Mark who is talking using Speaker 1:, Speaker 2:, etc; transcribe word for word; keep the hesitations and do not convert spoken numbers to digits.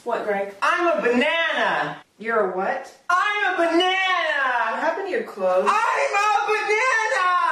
Speaker 1: What, Greg?
Speaker 2: I'm a banana.
Speaker 1: You're a what?
Speaker 2: I'm a banana.
Speaker 1: What happened to your clothes?
Speaker 2: I'm a banana.